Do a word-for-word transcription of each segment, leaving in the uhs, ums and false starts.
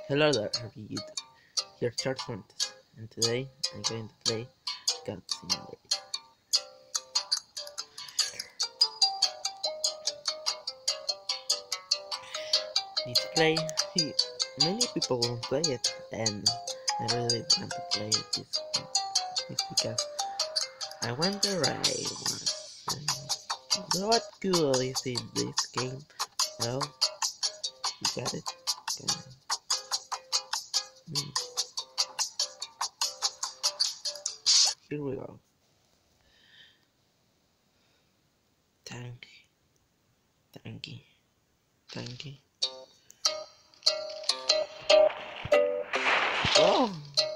Hello there, YouTube. Here Charles Fuentes, and today I'm going to play God Simulator. Need to play. Many people won't play it, and I really want to play it this game. It's because I wonder I once. And what cool is in this game? Well, you got it. Okay. Hmm. Here we go. Tank, tanky, tanky. Oh,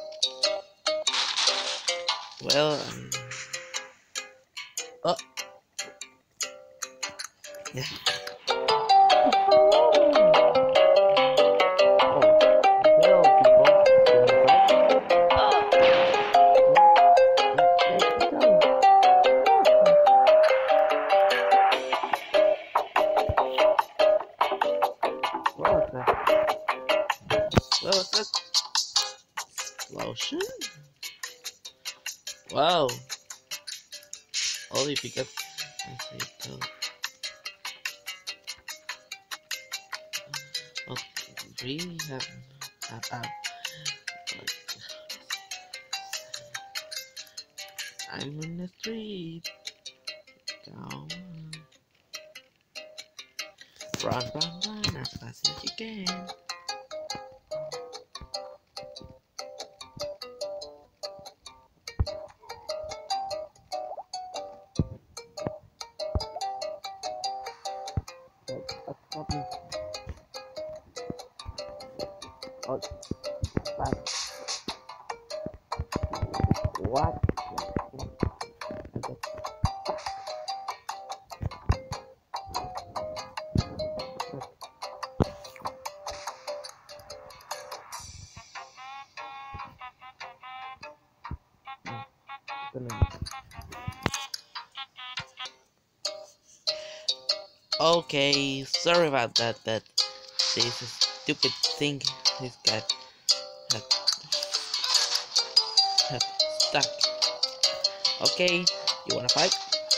well, um, oh, yeah. What was that? Explosion? Wow. Only because I say so. Oh, really have have have like, I'm in the street. Go on. Run, run, run as fast as you can. Oh, but what? Okay, sorry about that, but this stupid thing this guy had, had stuck. Okay, you wanna fight?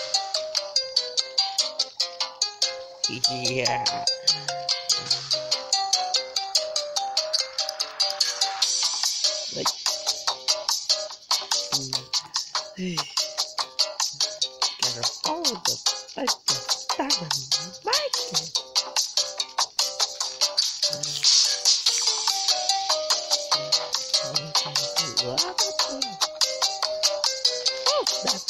Yeah. Like, gotta follow the fight the seven Michael. Oh, that's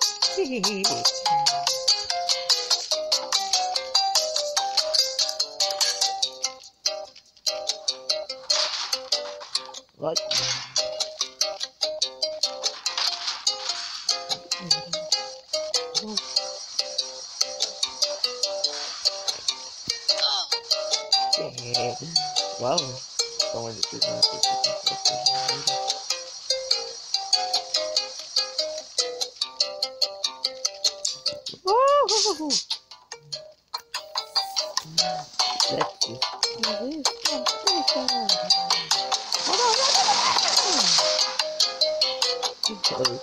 what? Wow, someone did not take it. Whoa! Let's just do this competition. Hold on, Good boy.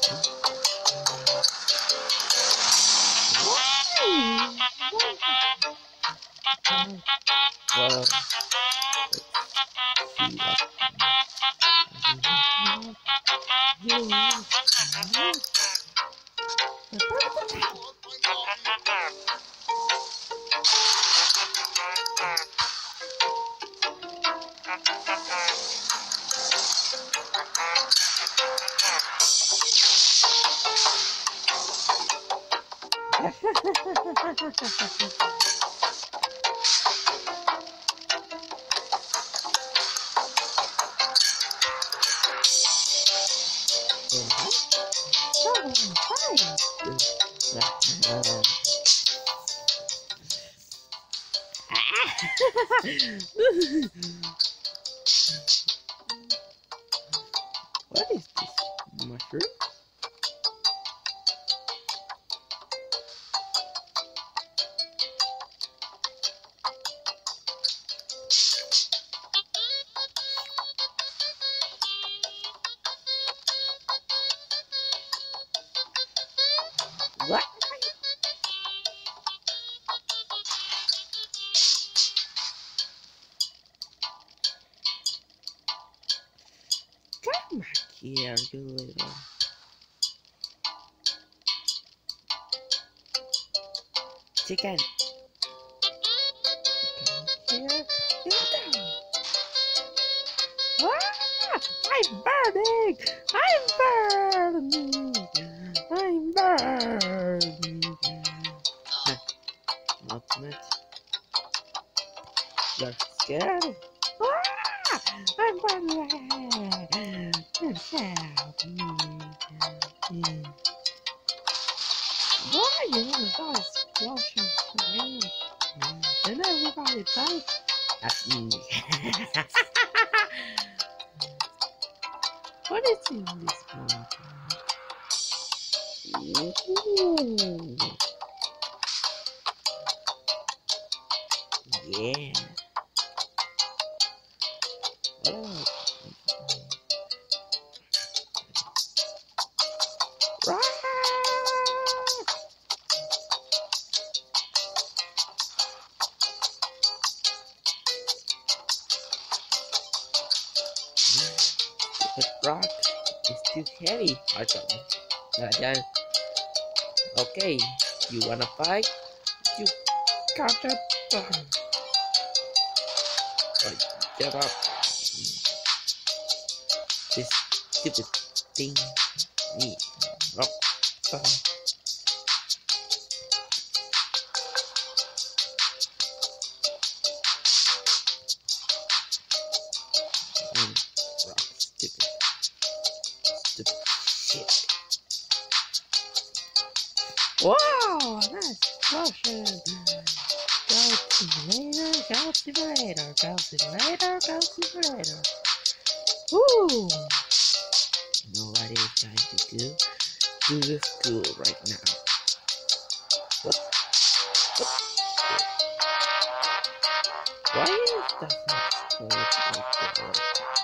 Well, let's see that. What is this mushroom? Here, you little chicken. Here, you down. Ah, I'm burning! I'm burning! I'm burning! Huh, not much. You're scared? Ah, I'm burning! Help me! Why you wanna die? Explosion! Then everybody dies. That's me. What is in this mountain? Ooh. Yeah. Oh. Right. The rock is too heavy. I don't know. Yeah. Okay, you wanna fight? You got it done. Right, get up. This stupid thing. Me. Rock. Done. Mm, rock. Stupid. Stupid shit. Wow, nice explosion. Go simulator, go simulator, go simulator, go simulator. Woo! You know what it's time to do? Do the school right now. What? What? Why is that not school like that?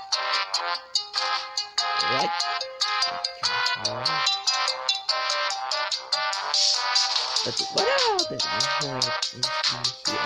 What? Okay. But what about the inside in here?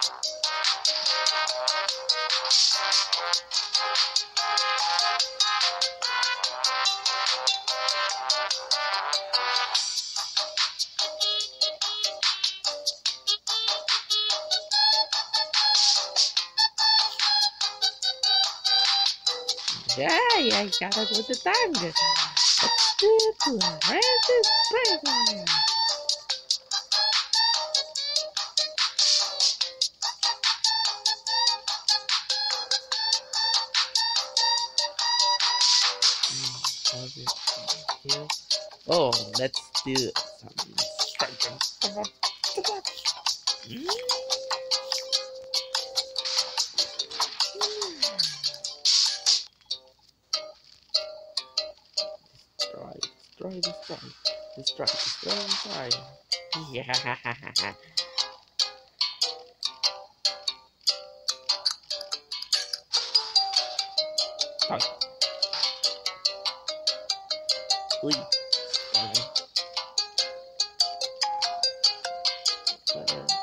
Yeah, I got it with the tongue. Let's do it. Where's this present? Here. Oh, let's do some striking. Mm. Destroy, destroy, destroy, destroy, destroy, destroy. Yeah. Fine. Uy. Fine. Ladder.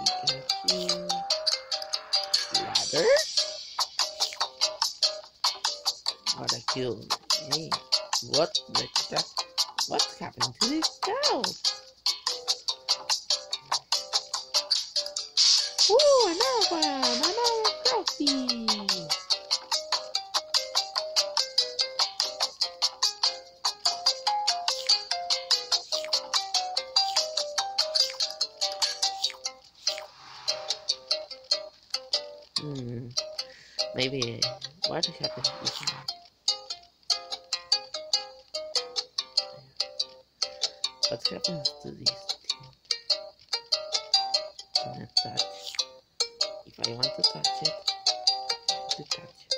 What a kill. Hey, what the that? What's happened to this cow? Ooh, another one! Another trophy! Hmm. Maybe what happened to this one? What happens to this thing? Can I touch? If I want to touch it, I have to touch it.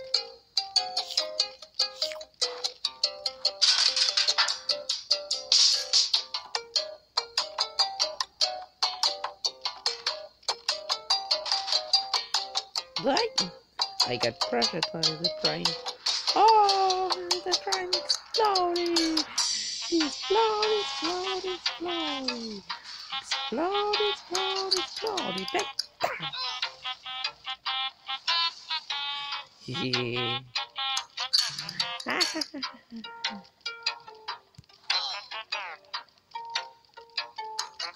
Like, I got crushed by the train. Oh, the train exploded! Explode, explode, explode! Explode, explode, explode! Back. Yeah.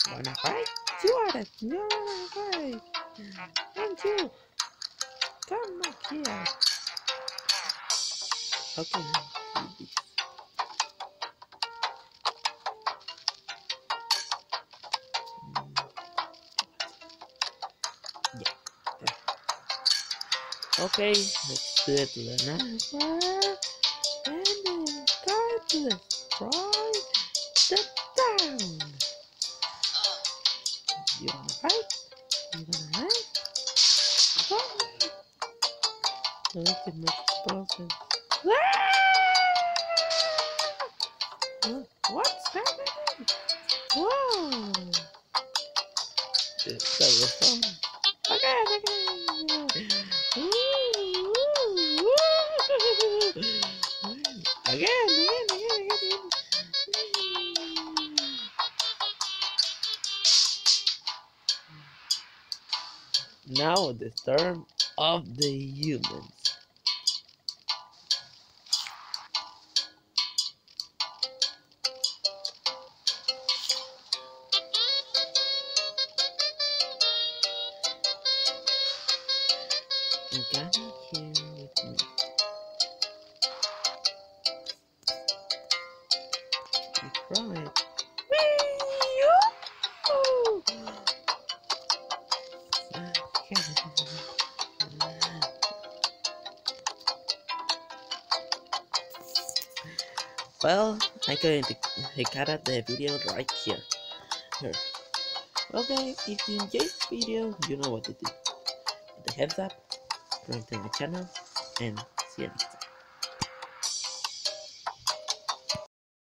Wanna fight? You are it! You wanna fight! And you! Come back here! How can I do this? Mm, yeah. Okay, let's do it to the next one. And then try to destroy the town. You wanna fight? You wanna fight? Come on. So we can make explosions. What's happening? Whoa! This that was fun. Again, again. Ooh, ooh, ooh. Again, again, again, again. Now the turn of the humans. You gotta here with me. You try it. Well, I'm going to cut out the video right here. Here. Well guys, if you enjoyed this video, you know what to do. Hit the heads up, subscribe to my channel, and see you next time.